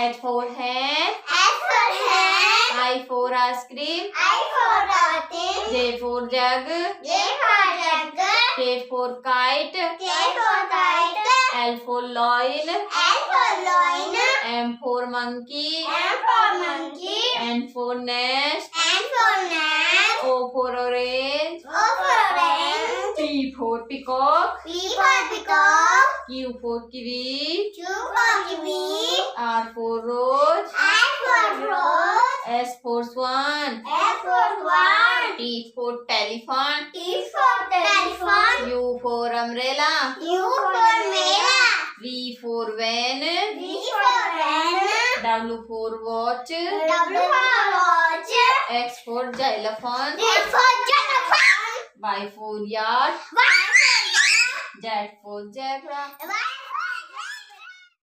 H for hen. H for hen. I for ice cream. I for ice. J for jug. J for jug. K for kite. K for kite. L for loin. L for loin. M for monkey. M for monkey. N for nest. N for nest. O for orange. O for orange. P for peacock. P for peacock. Q for kiwi. Q for kiwi. R for rose. R for rose. S for swan. S for swan. T for telephone. T for telephone. U for umbrella. U for umbrella. V for van. V for van. W for watch. W for watch. X for xylophone. X for xylophone. Y for yacht. Y for yacht. Z for zebra. Y